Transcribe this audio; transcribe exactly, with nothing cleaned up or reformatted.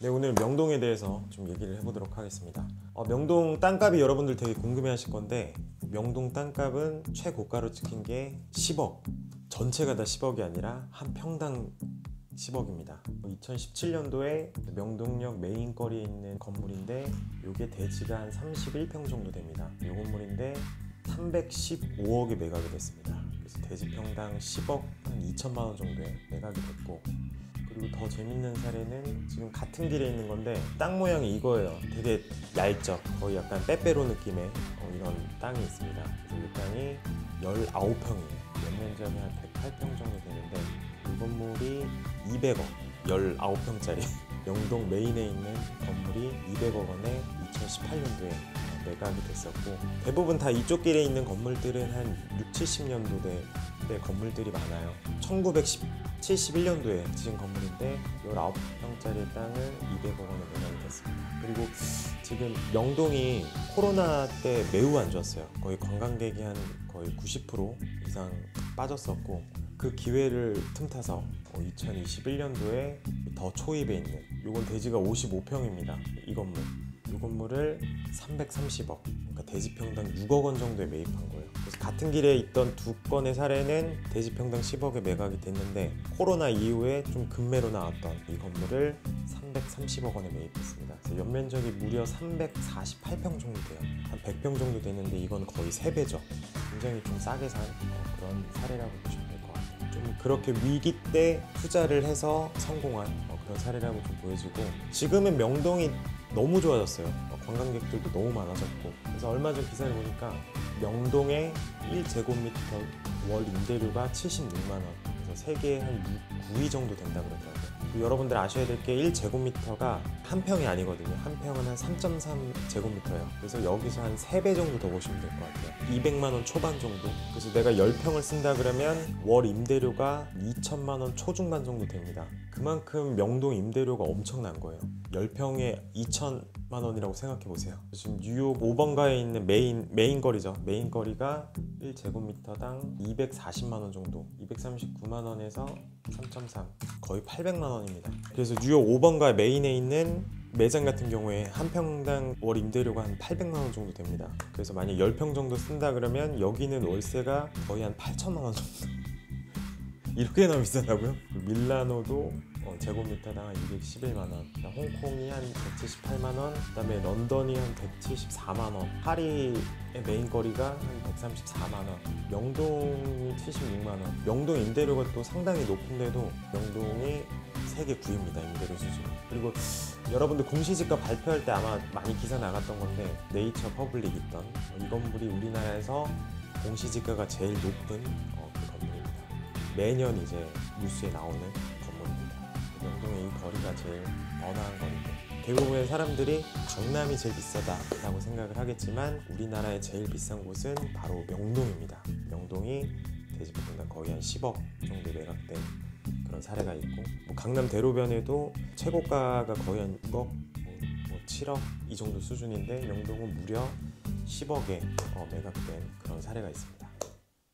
네, 오늘 명동에 대해서 좀 얘기를 해보도록 하겠습니다. 어, 명동 땅값이 여러분들 되게 궁금해 하실 건데, 명동 땅값은 최고가로 찍힌 게 십억, 전체가 다 십억이 아니라 한 평당 십억입니다. 이천십칠 년도에 명동역 메인거리에 있는 건물인데, 이게 대지가 한 삼십일 평 정도 됩니다. 이 건물인데 삼백십오억에 매각이 됐습니다. 그래서 대지 평당 십억 한 이천만 원 정도에 매각이 됐고, 그리고 더 재밌는 사례는 지금 같은 길에 있는 건데 땅 모양이 이거예요. 되게 얇죠. 거의 약간 빼빼로 느낌의 어, 이런 땅이 있습니다. 그래서 이 땅이 열아홉 평이에요. 연면적이 한 백팔 평 정도 되는데, 이 건물이 이백억, 열아홉 평짜리 명동 메인에 있는 건물이 이백억 원에 이천십팔 년도에 매각이 됐었고, 대부분 다 이쪽 길에 있는 건물들은 한 육, 칠십 년도대 건물들이 많아요. 천구백칠십일 년도에 지은 건물인데 열아홉 평짜리 땅을 이백억 원에 매각이 됐습니다. 그리고 지금 명동이 코로나 때 매우 안 좋았어요. 거의 관광객이 한 거의 구십 퍼센트 이상 빠졌었고, 그 기회를 틈타서 이천이십일 년도에 더 초입에 있는, 요건 대지가 오십오 평입니다. 이 건물, 이 건물을 삼백삼십억, 그러니까 대지 평당 육억 원 정도에 매입한 거예요. 그래서 같은 길에 있던 두 건의 사례는 대지 평당 십억에 매각이 됐는데, 코로나 이후에 좀 급매로 나왔던 이 건물을 삼백삼십억 원에 매입했습니다. 그래서 연면적이 무려 삼백사십팔 평 정도 돼요. 한 백 평 정도 되는데 이건 거의 세 배죠. 굉장히 좀 싸게 산 그런 사례라고 보시면 돼요. 좀 그렇게 위기 때 투자를 해서 성공한 그런 사례라고 좀 보여지고, 지금은 명동이 너무 좋아졌어요. 관광객들도 너무 많아졌고. 그래서 얼마 전 기사를 보니까 명동의 일 제곱미터 월 임대료가 칠십육만 원, 그래서 세계에 한 구 위 정도 된다 그러더라고요. 여러분들 아셔야 될 게 일 제곱미터가 한 평이 아니거든요. 한 평은 한 삼 점 삼 제곱미터예요. 그래서 여기서 한 세 배 정도 더 보시면 될 것 같아요. 이백만 원 초반 정도. 그래서 내가 십 평을 쓴다 그러면 월 임대료가 이천만 원 초중반 정도 됩니다. 그만큼 명동 임대료가 엄청난 거예요. 십 평에 이천만 원이라고 생각해 보세요. 지금 뉴욕 오 번가에 있는 메인, 메인 거리죠. 메인 거리가 일 제곱미터당 이백사십만 원 정도, 이백삼십구만 원에서 삼 점 삼, 거의 팔백만 원입니다. 그래서 뉴욕 오 번가 메인에 있는 매장 같은 경우에 한 평당 월 임대료가 한 팔백만 원 정도 됩니다. 그래서 만약 십 평 정도 쓴다 그러면 여기는 월세가 거의 한 팔천만 원 정도. 이렇게나 비싸다고요? 밀라노도 어, 제곱미터당 한 이백십일만 원, 홍콩이 한 백칠십팔만 원, 그 다음에 런던이 한 백칠십사만 원, 파리의 메인 거리가 한 백삼십사만 원, 명동이 칠십육만 원. 명동 임대료가 또 상당히 높은데도 명동이 세계 구 위입니다. 임대료 수준. 그리고 여러분들 공시지가 발표할 때 아마 많이 기사 나갔던 건데, 네이처 퍼블릭 있던 이 건물이 우리나라에서 공시지가가 제일 높은 어, 그 건물입니다. 매년 이제 뉴스에 나오는 건물입니다. 명동의 이 거리가 제일 번화한 거리고, 대부분의 사람들이 강남이 제일 비싸다라고 생각을 하겠지만 우리나라의 제일 비싼 곳은 바로 명동입니다. 명동이 대지 평당 거의 한 십억 정도 매각된 그런 사례가 있고, 뭐 강남 대로변에도 최고가가 거의 한 육억, 뭐, 뭐 칠억 이 정도 수준인데 명동은 무려 십억에 어, 매각된 그런 사례가 있습니다.